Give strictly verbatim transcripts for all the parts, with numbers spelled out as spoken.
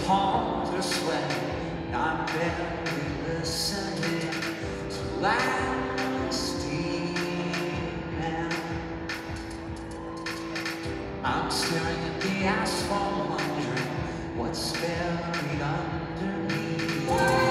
palms are sweating, I'm barely listening to loud steaming. I'm staring at the asphalt, wondering what's buried underneath.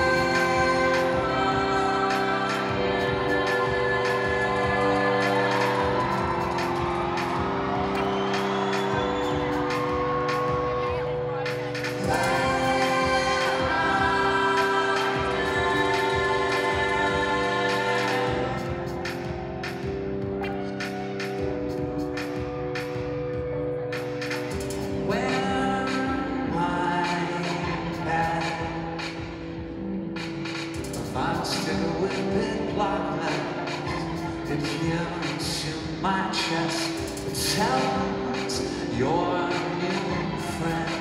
I'm still with big black lines, it peels to my chest. It tells your new friend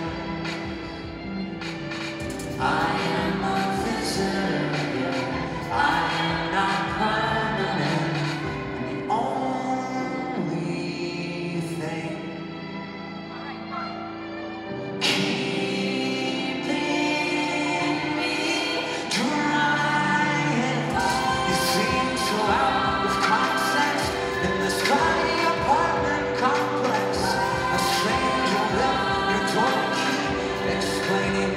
I am a visitor, I am not permanent. And the only thing explaining